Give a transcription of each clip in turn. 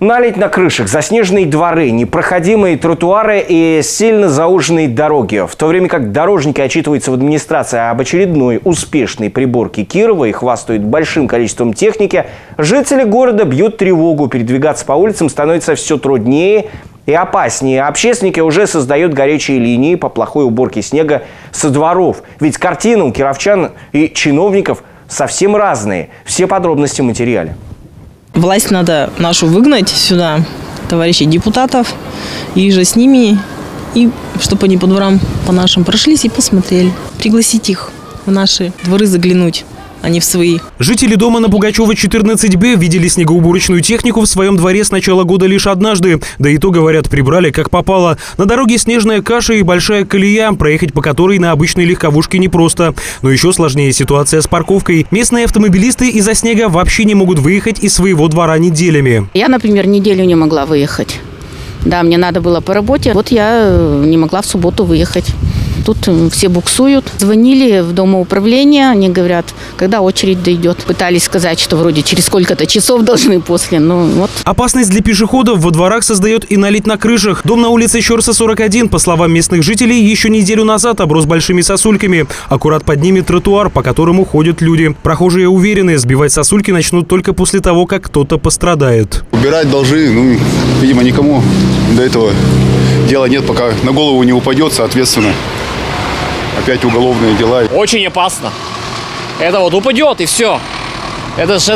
Наледь на крышах, заснеженные дворы, непроходимые тротуары и сильно зауженные дороги. В то время как дорожники отчитываются в администрации об очередной успешной приборке Кирова и хвастают большим количеством техники, жители города бьют тревогу. Передвигаться по улицам становится все труднее и опаснее. Общественники уже создают горячие линии по плохой уборке снега со дворов. Ведь картина у кировчан и чиновников совсем разные. Все подробности в материале. Власть надо нашу выгнать сюда, товарищей депутатов, и же с ними, и чтобы они по дворам по нашим прошлись и посмотрели. Пригласить их в наши дворы заглянуть, а не в свои. Жители дома на Пугачева 14Б видели снегоуборочную технику в своем дворе с начала года лишь однажды. Да и то, говорят, прибрали как попало. На дороге снежная каша и большая колея, проехать по которой на обычной легковушке непросто. Но еще сложнее ситуация с парковкой. Местные автомобилисты из-за снега вообще не могут выехать из своего двора неделями. Я, например, неделю не могла выехать. Да, мне надо было по работе. Вот я не могла в субботу выехать. Тут все буксуют. Звонили в домоуправление, они говорят, когда очередь дойдет. Пытались сказать, что вроде через сколько-то часов должны после. Ну, вот. Опасность для пешеходов во дворах создает и наледь на крышах. Дом на улице Щорса, 41, по словам местных жителей, еще неделю назад оброс большими сосульками. Аккурат под ними тротуар, по которому ходят люди. Прохожие уверены, сбивать сосульки начнут только после того, как кто-то пострадает. Убирать должны, видимо, никому до этого дела нет, пока на голову не упадет, соответственно. Опять уголовные дела. Очень опасно. Это вот упадет и все. Это все,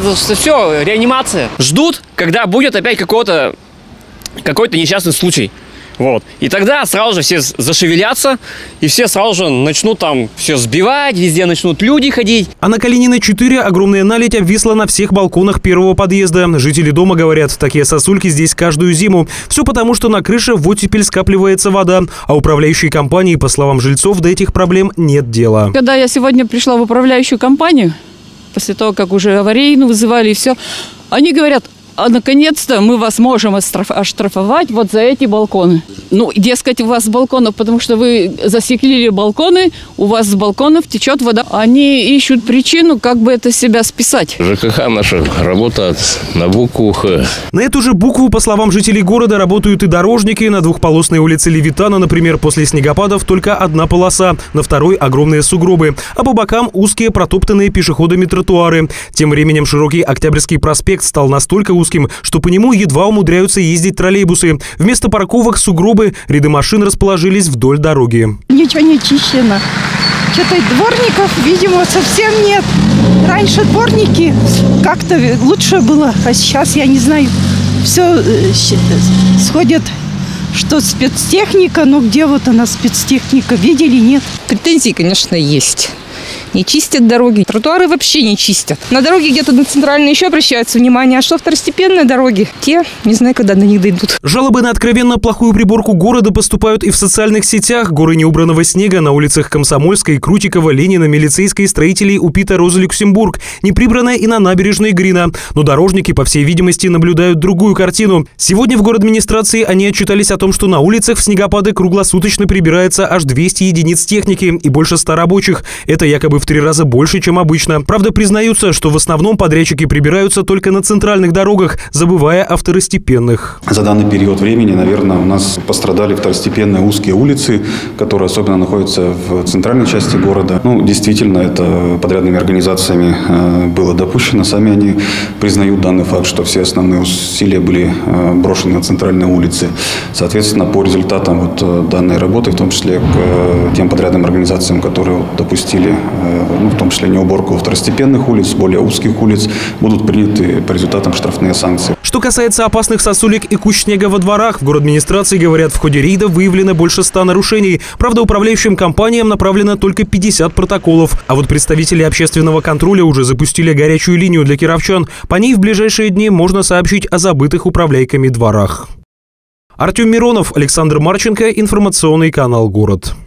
реанимация. Ждут, когда будет опять какой-то несчастный случай. Вот. И тогда сразу же все зашевелятся, и все сразу же начнут там все сбивать, везде начнут люди ходить. А на Калинина 4 огромная наледь обвисла на всех балконах первого подъезда. Жители дома говорят, такие сосульки здесь каждую зиму. Все потому, что на крыше в оттепель скапливается вода. А управляющей компании, по словам жильцов, до этих проблем нет дела. Когда я сегодня пришла в управляющую компанию, после того, как уже аварийную вызывали и все, они говорят: а наконец-то мы вас можем оштрафовать вот за эти балконы. Ну, дескать, у вас с балконов, потому что вы засеклили балконы, у вас с балконов течет вода. Они ищут причину, как бы это себя списать. ЖКХ наша работает на букву Х. На эту же букву, по словам жителей города, работают и дорожники. На двухполосной улице Левитана, например, после снегопадов только одна полоса, на второй огромные сугробы, а по бокам узкие протоптанные пешеходами тротуары. Тем временем широкий Октябрьский проспект стал настолько узким, что по нему едва умудряются ездить троллейбусы. Вместо парковок сугробы, ряды машин расположились вдоль дороги. Ничего не чищено. Что-то дворников, видимо, совсем нет. Раньше дворники как-то лучше было, а сейчас, я не знаю, все сходят, что спецтехника, но где вот она, спецтехника, видели, нет? Претензии, конечно, есть. Не чистят дороги. Тротуары вообще не чистят. На дороге где-то на центральной еще обращаются внимание, а что второстепенные дороги? Те, не знаю, когда до них дойдут. Жалобы на откровенно плохую приборку города поступают и в социальных сетях. Горы неубранного снега на улицах Комсомольской, Крутикова, Ленина, Милицейской, строителей УПИТа Роза Люксембург. Не прибранная и на набережной Грина. Но дорожники, по всей видимости, наблюдают другую картину. Сегодня в городадминистрации они отчитались о том, что на улицах в снегопады круглосуточно прибирается аж 200 единиц техники и больше 100 рабочих. Это якобы в 3 раза больше, чем обычно. Правда, признаются, что в основном подрядчики прибираются только на центральных дорогах, забывая о второстепенных. За данный период времени, наверное, у нас пострадали второстепенные узкие улицы, которые особенно находятся в центральной части города. Действительно, это подрядными организациями было допущено. Сами они признают данный факт, что все основные усилия были брошены на центральные улицы. Соответственно, по результатам данной работы, в том числе к тем подрядным организациям, которые допустили, в том числе не уборку второстепенных улиц, более узких улиц, будут приняты по результатам штрафные санкции. Что касается опасных сосулек и куч снега во дворах, в городадминистрации говорят, в ходе рейда выявлено больше 100 нарушений. Правда, управляющим компаниям направлено только 50 протоколов. А вот представители общественного контроля уже запустили горячую линию для кировчан. По ней в ближайшие дни можно сообщить о забытых управляйками дворах. Артем Миронов, Александр Марченко, информационный канал «Город».